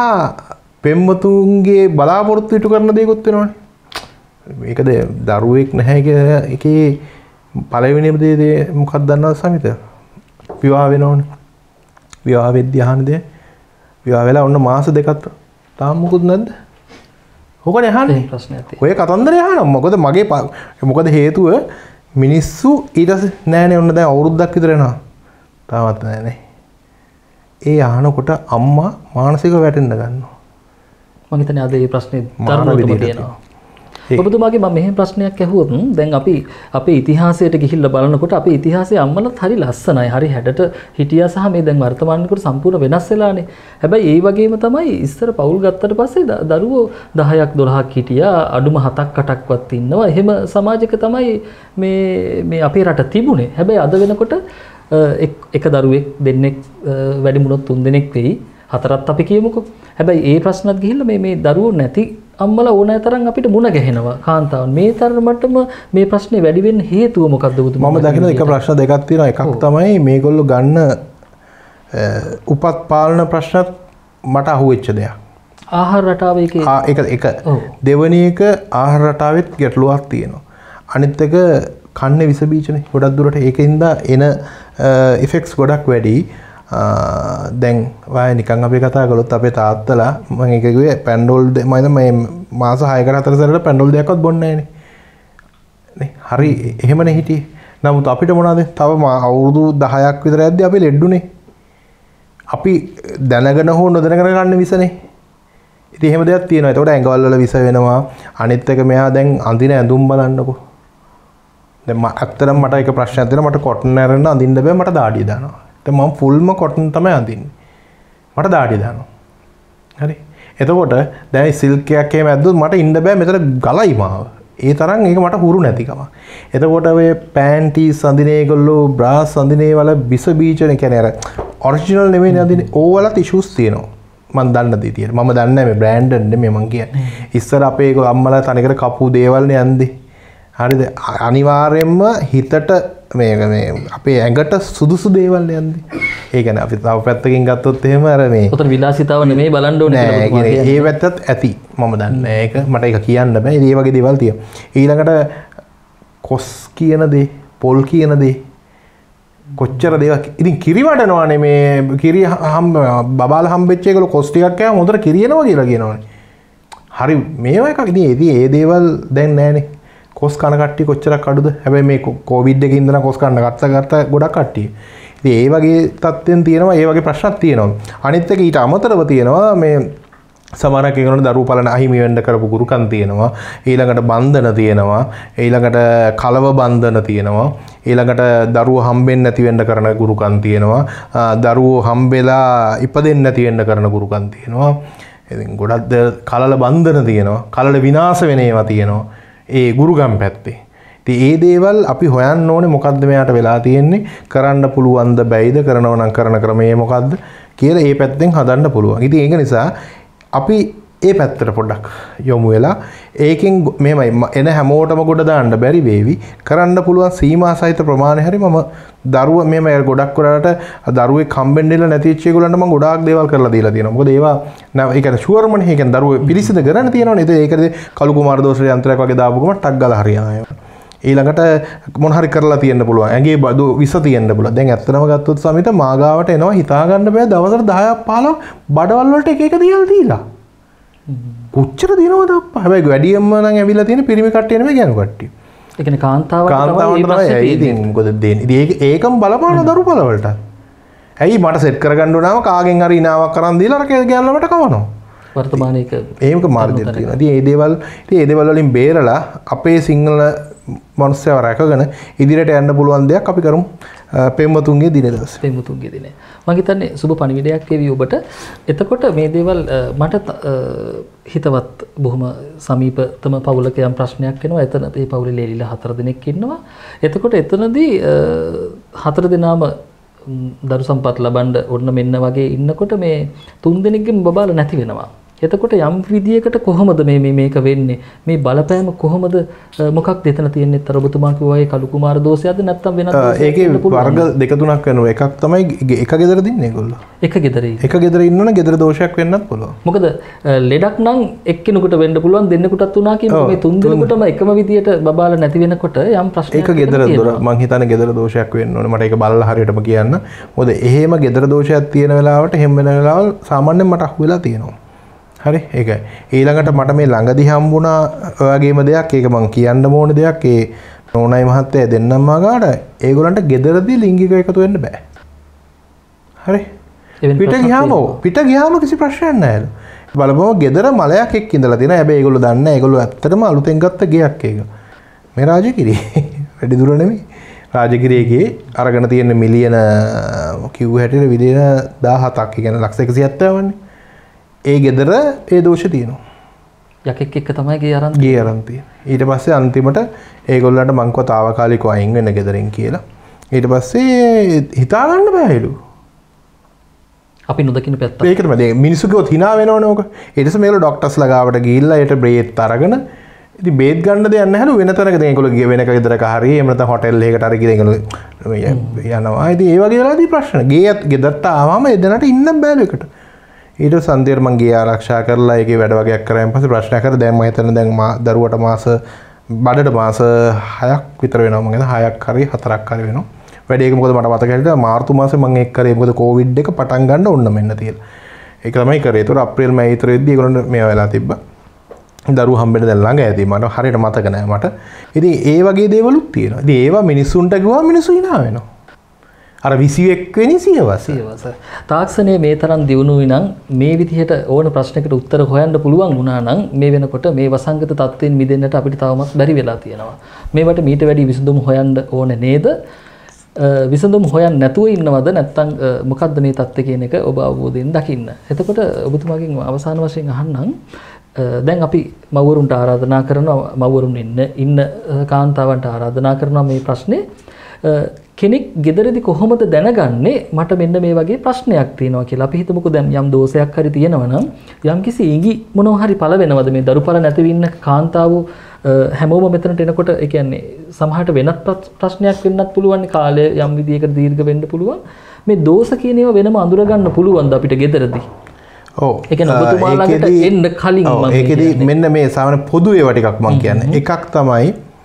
පෙම්වතුන්ගේ බලාපොරොත්තු ඉටු කරන දේකුත් වෙනවනේ. මේකද දරුවෙක් නැහැ එකේ පළවෙනිම දේ මොකක්ද දන්නවද සමිත? විවාහ වෙනවනේ. විවාහ වෙද්දී අහන දේ විවාහ වෙලා ඔන්න මාස දෙකක් තාම මොකුත් නැද්ද? ඕකනේ අහන්නේ ප්‍රශ්නයක් තියෙනවා. ඔය කතන්දරේ අහනවා. මොකද හේතුව මිනිස්සු ඊට නෑනේ ඔන්න දැන් අවුරුද්දක් විතර යනවා. තාමත් නෑනේ. ඒ අහනකොට අම්මා මානසික වැටෙන්න ගන්නවා. මම හිතන්නේ අද මේ ප්‍රශ්නේ දරුණුවටම තියෙනවා. ඔබතුමාගේ මම මෙහෙම ප්‍රශ්නයක් ඇහුවොත් දැන් අපි අපේ ඉතිහාසයට ගිහිල්ලා බලනකොට අපේ ඉතිහාසයේ අම්මලත් හරි ලස්සනයි. හරි හැඩට හිටියා සහ මේ දැන් වර්තමානයේකට සම්පූර්ණ වෙනස් වෙලානේ. හැබැයි ඒ වගේම තමයි ඉස්සර පවුල් ගත්තට පස්සේ දරුවෝ 10ක් 12ක් හිටියා. අඩුම 7ක් 8ක්වත් ඉන්නවා. එහෙම සමාජයක තමයි මේ අපේ රට තිබුණේ. හැබැයි අද වෙනකොට එක දරුවෙක් දෙන්නෙක් වැඩි මුණොත් 3 දෙනෙක් වෙයි. 4ත් අපි කියමුකෝ. හැබැයි ඒ ප්‍රශ්නත් ගිහිල්ලා මේ දරුවෝ නැති අම්මලා ඕනෑ තරම් අපිට මුණ ගැහෙනවා කාන්තාවන්. මේ තරමටම මේ ප්‍රශ්නේ වැඩි වෙන්න හේතුව මොකක්ද ඔබතුමා? මම දකින එක ප්‍රශ්න දෙකක් තියෙනවා. එකක් තමයි මේගොල්ලෝ ගන්න උපත් පාලන ප්‍රශ්නත් මට අහුවෙච්ච දෙයක්. ආහාර රටාව එක දෙවෙනි එක ආහාර රටාවෙත් ගැටලුවක් තියෙනවා. අනිත් එක කන්නේ විස බීජනේ ගොඩක් දුරට ඒකින්ද එන ඉෆෙක්ට්ස් ගොඩක් වැඩි. දැන් වාය නිකන් අපි කතා කළොත් අපේ තාත්තලා මම ඒක කිව්වේ පැන්ඩෝල් මම මේ මාස 6කට 4 සැරේට පැන්ඩෝල් දෙකක්වත් බොන්නේ නැහැ නේ. හරි එහෙමනේ හිටියේ. නමුත් අපිට මොනවද? තව අවුරුදු 10ක් විතර යද්දී අපි ලෙඩුනේ. අපි දැනගෙන හෝ නොදැනගෙන ගන්න විසනේ. ඉතින් එහෙම දෙයක් තියෙනවා. ඒකට ඇඟවල් වල විස වෙනවා. අනිත් එක මෙහා දැන් අඳින ඇඳුම් බලන්නකෝ. දැන් ඇත්තටම මට එක ප්‍රශ්නයක් තියෙනවා මට කොටන් ඇරෙන්න අඳින්න බෑ මට දාඩිය දානවා. දැන් මම ෆුල්ම කොටන් තමයි අඳින්නේ. මට දාඩිය දානවා. හරි. එතකොට දැන් සිල්ක් එකක් එහෙම ඇද්දොත් මට ඉන්න බෑ මෙතන ගලයි මාව. ඒ තරම් ඒක මට හුරු නැතිකම. එතකොට ඔය පෑන්ටිස් අඳින ඒගොල්ලෝ බ්‍රාස් අඳින ඒවල බිස බීජන කියන්නේ අර ඔරිජිනල් නෙමෙයි අඳින්නේ. ඕවලත් ඉෂුස් තියෙනවා. මම දන්න දේ තියෙනවා. මම දන්නේ නැහැ මේ බ්‍රෑන්ඩඩ් නෙමෙයි මං කියන්නේ. ඉස්සර අපේ අම්මලා තනිකර කපු දේවල් නේ යන්නේ. හරිද? අනිවාර්යයෙන්ම හිතට මේ අපේ ඇඟට සුදුසු දේවල් නේ යන්නේ. ඒ කියන්නේ අපි තව පැත්තකින් ගත්තොත් එහෙම අර මේ උතන විලාසිතාව නෙමෙයි බලන්න ඕනේ කියලා මම කියන්නේ. ඒ පැත්තත් ඇති. මම දන්නේ ඒක මට ඒක කියන්න බෑ. ඒ වගේ දේවල් තියෙනවා. ඊළඟට කොස් කියන දේ, පොල් කියන දේ කොච්චර දේවල් ඉතින් කිරි වඩනවානේ මේ කිරි බබාලා හම්බෙච්ච එකල කොස් ටිකක් කෑම හොඳට කිරියනවා කියලා කියනවානේ. හරි මේවා එකක් ඉතින් ඒ දේවල් දැන් නැහනේ. කොස් කන කට්ටිය කොච්චරක් අඩුද? හැබැයි මේ කොවිඩ් එකේ ඉඳලා කොස් කන්න ගත්ත ගොඩක් කට්ටිය. ඉතින් ඒ වගේ තත්ත්වෙන් තියෙනවා, ඒ වගේ ප්‍රශ්නක් තියෙනවා. අනිත් එක ඊට අමතරව තියෙනවා මේ සමහරක් ඒගොල්ලෝ දරුවෝ පලන අහිමි වෙන්න කරපු ගුරුකම් තියෙනවා. ඊළඟට බන්ධන තියෙනවා. ඊළඟට කලව බන්ධන තියෙනවා. ඊළඟට දරුවෝ හම්බෙන්නේ නැති වෙන්න කරන ගුරුකම් තියෙනවා. දරුවෝ හම්බෙලා ඉපදෙන්නේ නැති වෙන්න කරන ගුරුකම් තියෙනවා. ඉතින් ගොඩක් කලල බන්ධන තියෙනවා. කලල විනාශ වෙන ඒවා තියෙනවා. ඒ ගුරුගම් පැත්තේ. ඉතින් ඒ දේවල් අපි හොයන්න ඕනේ මොකද්ද මෙයාට වෙලා තියෙන්නේ කරන්න පුළුවන්ද බැයිද කරනව නම් කරන ක්‍රමය මොකද්ද කියලා ඒ පැත්තෙන් හදන්න පුළුවන්. ඉතින් ඒක නිසා අපි ඒ පැත්තට පොඩ්ඩක් යොමු වෙලා ඒකෙන් මෙහෙමයි එන හැමෝටම ගොඩ දාන්න බැරි වේවි කරන්න පුළුවන් සීමා සහිත ප්‍රමාණය හරි මම දරුවා මෙහෙම ගොඩක් වෙලාවට දරුවෙක් හම්බෙන්න ඉන්න නැති වෙච්ච ඒගොල්ලන්ට මම ගොඩාක් දේවල් කරලා දීලා තියෙනවා. මොකද ඒවා නෑ ඒ කියන්නේ ෂුවර්මනේ ඒ කියන්නේ දරුවෝ පිළිසිඳ කරන්න තියෙනවනේ. ඒකද කළු කුමාර දෝෂ යන්ත්‍රයක් වගේ දාපු ගමන් ටක් ගාලා හරියනවා. ඊළඟට මොන හරි කරලා තියෙන්න පුළුවන්. ඇඟේ බදු විස තියෙන්න පුළුවන්. දැන් ඇත්තටම ගත්තොත් සමිත මාගාවට එනවා හිතා ගන්න බෑ දවසට 10ක් 15ක් බඩවල් වලට එක එක දේවල් දීලා. කොච්චර දිනවද අප්පා. හැබැයි වැඩියෙන්ම නම් ඇවිල්ලා තියෙන පිරිමි කට්ටිය නෙමෙයි ගෑනු කට්ටිය. ඒ කියන්නේ කාන්තාවන්ට තමයි ඉතින් මොකද දෙන්නේ. ඉතින් ඒකම බලපාන දරු බල වලට. ඇයි මට සෙට් කරගන්න උනාම කාගෙන් හරි ඉනාවක් කරන් දීලා අර ගෑනලමට කවනවා. වර්තමානයේක ඒකම මාර්ගයක් තියෙනවා. ඉතින් ඒ දේවල් වලින් බේරලා අපේ සිංහල මනුස්සයව රැකගෙන ඉදිරියට යන්න පුළුවන් දෙයක් අපි කරමු. පෙම්වතුන්ගේ දින දවස්. පෙම්වතුන්ගේ දිනේ. මම හිතන්නේ සුබ පණිවිඩයක් වේවි ඔබට. එතකොට මේ දේවල් මට හිතවත් බොහොම සමීපතම පවුලක යම් ප්‍රශ්නයක් එනවා. එතන මේ පවුලේ ලේලිලා 4 දෙනෙක් ඉන්නවා. එතකොට එතනදී 4 දෙනාම දරු සම්පත් ලබන්න ඔන්න මෙන්න වගේ ඉන්නකොට මේ 3 දෙනෙක්ගෙන් බබාලා නැති වෙනවා. එතකොට යම් විදියකට කොහොමද මේක වෙන්නේ? මේ බලපෑම කොහොමද මොකක්ද එතන තියෙන්නේ? අර ඔබතුමා කිව්වා ඒ කළු කුමාර දෝෂයක්ද නැත්නම් වෙනත් දෝෂයක්ද? ඒකේ වර්ග දෙක තුනක් වෙනවා. එකක් තමයි එක ගෙදර දින්නේ ඒගොල්ලෝ. එක ගෙදරේ. එක ගෙදර ඉන්නවනේ ගෙදර දෝෂයක් වෙන්නත් පුළුවන්. මොකද ලෙඩක් නම් එක්කෙනෙකුට වෙන්න පුළුවන් දෙන්නෙකුටත් උනා කියමු මේ තුන් දෙනෙකුටම එකම විදියට බබාලා නැති වෙනකොට යම් ප්‍රශ්නයක් එක ගෙදර දොර මං හිතන්නේ ගෙදර දෝෂයක් වෙන්න ඕනේ. මට ඒක බලලා හරියටම කියන්න. මොකද එහෙම ගෙදර දෝෂයක් තියෙන වෙලාවට එහෙම වෙන වෙලාවල් සාමාන්‍යයෙන් මට අහුවෙලා තියෙනවා. හරි ඒකයි. ඊළඟට මට මේ ළඟදි හම්බුණා ඔයගෙම දෙයක්. ඒක මං කියන්න ඕන දෙයක්. ඒ නෝනයි මහත්තයා දෙන්නම මාගාට ඒගොල්ලන්ට ගෙදරදී ලිංගික එකතු වෙන්න බෑ. හරි. පිට ගියාම කිසි ප්‍රශ්නයක් නැහැ. බලපුවම ගෙදර මලයක් එක්ක ඉඳලා තියෙනවා. හැබැයි ඒගොල්ලෝ දන්නේ නැහැ. ඒගොල්ලෝ ඇත්තටම අලුතෙන් ගත්ත ගෙයක් ඒක. මේ රාජගිරිය. වැඩි දුර නෙමෙයි. රාජගිරියේගේ අරගෙන තියෙන මිලියන කිව්ව හැටියට විදින 17ක්. ඒ කියන්නේ ලක්ෂ 170 වන්නේ. ඒ ගෙදර ඒ දෝෂ තියෙනවා. යකෙක් එක්ක තමයි ගේ අරන් තියෙන්නේ. ඊට පස්සේ අන්තිමට ඒගොල්ලන්ට මං කව తాවකාලිකව අයින් වෙන්න ගෙදරින් කියලා. ඊට පස්සේ හිතා ගන්න බෑලු. අපි නොදකින්න පැත්ත. ඒක තමයි. දැන් මිනිස්සු කිව්වොත් hina වෙනවනේ ඕක. ඊට පස්සේ මේගොල්ලෝ ડોක්ටර්ස්ලා ගාවට ගිහිල්ලා ඒට බ්‍රේත් අරගෙන ඉතින් බේත් ගන්න දෙයක් නැහැලු වෙන තැනක. දැන් ඒගොල්ලෝ වෙනක ගෙදරක හරි එහෙම නැත්නම් හොටෙල් එකකට හරි ගිහින් ඒගොල්ලෝ යනවා. ඉතින් ඒ වගේ වෙලාවදී ප්‍රශ්න. ගෙදරට ආවම එදෙනට ඉන්න බෑලු එකට. ඊට සන්තියට මං ගේ ආරක්ෂා කරලා ඒකේ වැඩ වගේක් කරායින් පස්සේ ප්‍රශ්නයක් කරලා දැන් මම හිතන්නේ දැන් දරුවට මාස බඩට මාස 6ක් විතර වෙනවා. මම හිතන්නේ 6ක් හරි 4ක් හරි වෙනවා. වැඩි ඒක මොකද මට මතක හිටියා මාර්තු මාසේ මම ඒක කරේ. මොකද කොවිඩ් එක පටන් ගන්න ඕන මෙන්න තියලා. ඒක තමයි කරේ. ඒතර අප්‍රේල් මැයි විතරෙද්දී ඒගොල්ලන්ට මේවා වෙලා තිබ්බා. දරුවෝ හම්බෙන්න දැන් ළඟ ඇති. මට හරියට මතක නැහැ මට. ඉතින් ඒ වගේ දේවලුත් තියෙනවා. ඉතින් ඒවා මිනිස්සුන්ට කිව්වා මිනිස්සු hina වෙනවා. අර 21 වෙනි සියවස. තාක්ෂණයේ මේ තරම් දියුණුයි නම් මේ විදිහට ඕන ප්‍රශ්නයකට උත්තර හොයන්න පුළුවන් වුණා නම් මේ වෙනකොට මේ වසංගත තත්ත්වෙන් මිදෙන්නට අපිට තවමත් බැරි වෙලා තියෙනවා. මේවට මීට වැඩි විසඳුම් හොයන්න ඕනේ නේද? විසඳුම් හොයන්න නැතුව ඉන්නවද නැත්නම් මොකද්ද මේ තත්ත්වය කියන එක ඔබ අවබෝධයෙන් දකින්න. එතකොට ඔබතුමාගෙන් අවසාන වශයෙන් අහන්නම් දැන් අපි මව්වරුන්ට ආරාධනා කරනවා මව්වරුන් ඉන්න කාන්තාවන්ට ආරාධනා කරනවා මේ ප්‍රශ්නේ කෙනෙක් ගෙදරදී කොහොමද දැනගන්නේ මට මෙන්න මේ වගේ ප්‍රශ්නයක් තියෙනවා කියලා. අපි හිතමුකෝ දැන් යම් දෝෂයක් හරි තියෙනවා නම් යම් කිසි ඉඟි මොනවා හරි පළ වෙනවද මේ දරුපල නැතිව ඉන්න කාන්තාවෝ හැමෝම මෙතනට එනකොට ඒ කියන්නේ සමහරට වෙනත් ප්‍රශ්නයක් වෙන්නත් පුළුවන් කාලය යම් විදියකට දීර්ඝ වෙන්න පුළුවන්. මේ දෝෂ කියන ඒවා වෙනම අඳුර ගන්න පුළුවන්ද අපිට ගෙදරදී? ඔව්. ඒ කියන්නේ ඔබතුමා ළඟට එන්න කලින් මම ඒකෙදි මෙන්න මේ සාමාන්‍ය පොදු ඒවා ටිකක් මම කියන්නේ. එකක් තමයි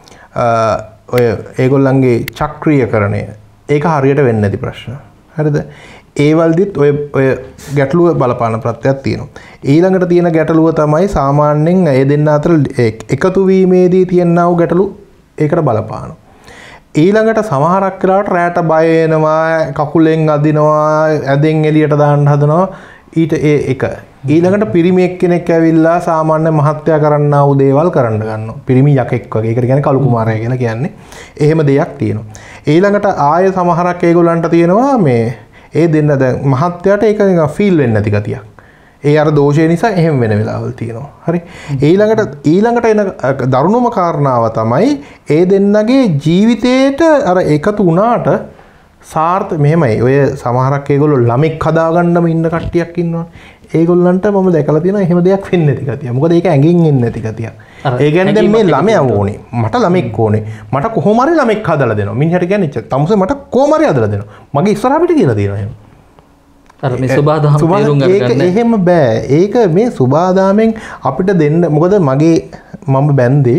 ඔය ඒගොල්ලන්ගේ චක්‍රීයකරණය. ඒක හරියට වෙන්නේ නැති ප්‍රශ්න. හරිද? ඒවලදිත් ඔය ගැටලුව බලපාන ප්‍රත්‍යක් තියෙනවා. ඊළඟට තියෙන ගැටලුව තමයි සාමාන්‍යයෙන් ඒ දෙන්න අතර එකතු වීමේදී තියෙනා වූ ගැටලු ඒකට බලපානවා. ඊළඟට සමහරක් වෙලාවට රැට බය වෙනවා, කකුලෙන් අදිනවා, ඇදෙන් එළියට දාන්න හදනවා. ඊට ඒක ඊළඟට පිරිමි එක්කෙනෙක් ඇවිල්ලා සාමාන්‍ය මහත්යා කරන්නා වූ දේවල් කරන්න ගන්නවා. පිරිමි යකෙක් වගේ. ඒකට කියන්නේ කළු කුමාරයා කියලා කියන්නේ. එහෙම දෙයක් තියෙනවා. ඊළඟට ආය සමහරක් ඒගොල්ලන්ට තියෙනවා මේ ඒ දෙන්න දැන් මහත්යාට ඒක නිකන් ෆීල් වෙන්නේ නැති ගතියක්. ඒ අර දෝෂය නිසා එහෙම වෙන වෙලාවල් තියෙනවා. හරි. ඊළඟට එන දරුණුම කාරණාව තමයි ඒ දෙන්නගේ ජීවිතේට අර එකතු වුණාට සාර්ථ මෙහෙමයි. ඔය සමහරක් ඒගොල්ලෝ ළමෙක් හදාගන්නම ඉන්න කට්ටියක් ඉන්නවා. ඒගොල්ලන්ට මම දැකලා තියෙනවා එහෙම දෙයක් වෙන්නේ නැති ගතිය. මොකද ඒක ඇඟින් එන්නේ නැති ගතිය. ඒ කියන්නේ දැන් මේ ළමයා ඕනේ. මට ළමෙක් ඕනේ. මට කොහොම හරි ළමෙක් හදලා දෙනවා. මිනිහට කියන්නේ තමුසේ මට කොහොම හරි හදලා දෙනවා. මගේ ඉස්සරහ පිට කියලා තියෙනවා එහෙම. අර මේ සුබාදහම තේරුම් ගන්න. එහෙම බෑ. ඒක මේ සුබාදාමෙන් අපිට දෙන්න මොකද මම බැන්දේ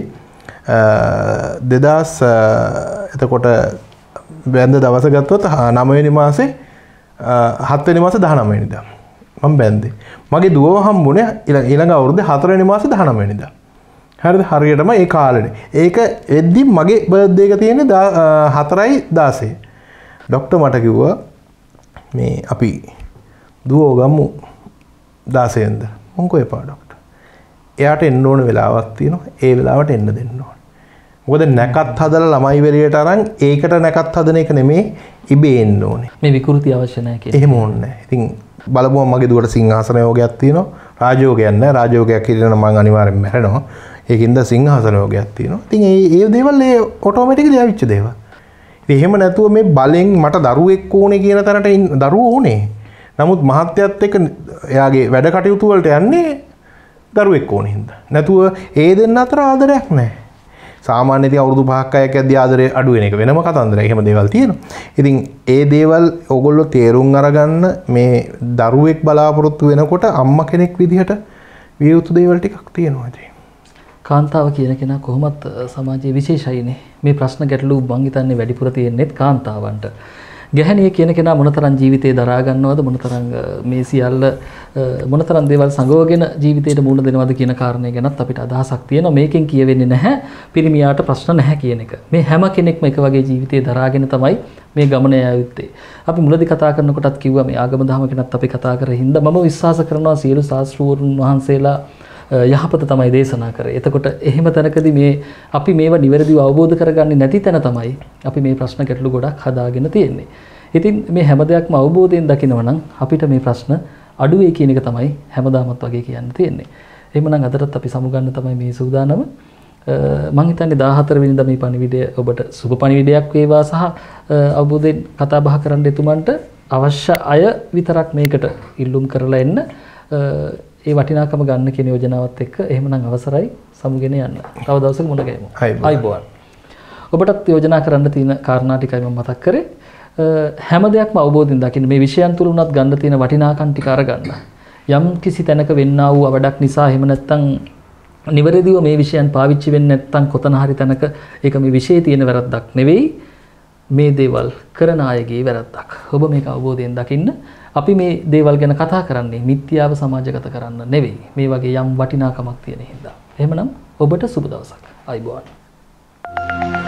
2000 එතකොට බැන්ද දවස ගත්තොත් 9 වෙනි මාසේ 7 වෙනි මාසේ 19 වෙනිදා මම බැන්දේ. මගේ දුවව හම්බුනේ ඊළඟ අවුරුද්දේ 4 වෙනි මාසේ 19 වෙනිදා. හරිද? හරියටම ඒ කාලෙනේ. ඒක එද්දි මගේ බර්ත්ඩේ එක තියෙන්නේ 4/16. ડોක්ටර් මට කිව්වා මේ අපි දුවව ගමු 16 වෙනිදා. මම කොහෙ පා ડોක්ටර්. එයාට එන්න ඕන වෙලාවක් තියෙනවා. ඒ වෙලාවට එන්න දෙන්න ඕන. මොකද නැකත් හදලා ළමයි වෙලියට අරන් ඒකට නැකත් හදන එක නෙමේ ඉබේ එන්න ඕනේ. මේ විකෘති අවශ්‍ය නැහැ කියන්නේ. එහෙම ඕනේ නැහැ. ඉතින් බලමුවා මගේ දුවට සිංහාසන යෝගයක් තියෙනවා. රාජයෝගයක් නැහැ. රාජයෝගයක් කියන මම අනිවාර්යෙන් මැරෙනවා. ඒකින්ද සිංහාසන යෝගයක් තියෙනවා. ඉතින් ඒ දේවල් ඒ ඔටෝමැටිකලි ආවිච්ච දේවල්. ඉතින් එහෙම නැතුව මේ බලෙන් මට දරුවෙක් ඕනේ කියන තැනට දරුවෝ ඕනේ. නමුත් මහත්යත් එක්ක එයාගේ වැඩ කටයුතු වලට යන්නේ දරුවෙක් ඕනේ හින්දා. නැතුව ඒ දෙන්න අතර ආදරයක් නැහැ. සාමාන්‍ය ඉතින් අවුරුදු 5ක් 6ක් යද්දී ආදරේ අඩු වෙන එක වෙනම කතන්දරයක්. එහෙම දේවල් තියෙනවා. ඉතින් ඒ දේවල් ඕගොල්ලෝ තේරුම් අරගන්න මේ දරුවෙක් බලාපොරොත්තු වෙනකොට අම්මා කෙනෙක් විදිහට විය යුතු දේවල් ටිකක් තියෙනවා ඉතින්. කාන්තාව කියන කෙනා කොහොමත් සමාජයේ විශේෂයිනේ. මේ ප්‍රශ්න ගැටලු මං හිතන්නේ වැඩිපුර තියෙන්නේ කාන්තාවන්ට. ගැහණිය කියන කෙනා මොනතරම් ජීවිතේ දරා ගන්නවද මොනතරම් මේ සියල්ල මොනතරම් දේවල් සංගවගෙන ජීවිතේට මුහුණ දෙනවද කියන කාරණේ ගැනත් අපිට අදහසක් තියෙනවා. මේකෙන් කියවෙන්නේ නැහැ පිරිමියාට ප්‍රශ්න නැහැ කියන එක. මේ හැම කෙනෙක්ම එක වගේ ජීවිතේ දරාගෙන තමයි මේ ගමන යන්නේ. අපි මුලදී කතා කරනකොටත් කිව්වා මේ ආගම දහම ගැනත් අපි කතා කරේ හින්දා මම විශ්වාස කරනවා සියලු ශාස්ත්‍රවරුන් වහන්සේලා යහපත තමයි දේශනා කරේ. එතකොට එහෙම තැනකදී මේ අපි මේවා නිවැරදිව අවබෝධ කරගන්නේ නැති තැන තමයි අපි මේ ප්‍රශ්න ගැටලු ගොඩක් හදාගෙන තියෙන්නේ. ඉතින් මේ හැම දෙයක්ම අවබෝධයෙන් දකිනවා නම් අපිට මේ ප්‍රශ්න අඩු වෙයි කියන එක තමයි හැමදාමත් වගේ කියන්න තියෙන්නේ. එහෙමනම් අදටත් අපි සමුගන්න තමයි මේ සූදානම. මම හිතන්නේ 14 වෙනිදා මේ පණිවිඩය ඔබට සුබ පණිවිඩයක් වේවා සහ අවබෝධයෙන් කතා බහ කරන්න එතුමන්ට අවශ්‍ය අය විතරක් මේකට ඉල්ලුම් කරලා එන්න ඒ වටිනාකම ගන්න කියන යෝජනාවත් එක්ක එහෙමනම් අවසරයි සමුගෙන යන්න. තව දවසක මුණ ගැහෙමු. අයිබෝවන්. ඔබටත් යෝජනා කරන්න තියෙන කාරණා ටිකයි මම මතක් කරේ. හැම දෙයක්ම අවබෝධයෙන් දකින්න මේ විෂයන් තුල උනත් ගන්න තියෙන වටිනාකම් ටික අරගන්න. යම් කිසි තැනක වෙන්නා වූ අවඩක් නිසා එහෙම නැත්නම් නිවැරදිව මේ විෂයන් පාවිච්චි වෙන්නේ නැත්නම් කොතන හරි තැනක ඒක මේ විෂයේ තියෙන වැරද්දක් නෙවෙයි. මේ දේවල් කරන අයගේ වැරද්දක්. ඔබ මේක අවබෝධයෙන් දකින්න. අපි මේ දේවල් ගැන කතා කරන්නේ මිත්‍යාව සමාජගත කරන්න නෙවෙයි. මේ වගේ යම් වටිනාකමක් තියෙන හින්දා. එහෙමනම් ඔබට සුබ දවසක්. අයිබෝවන්.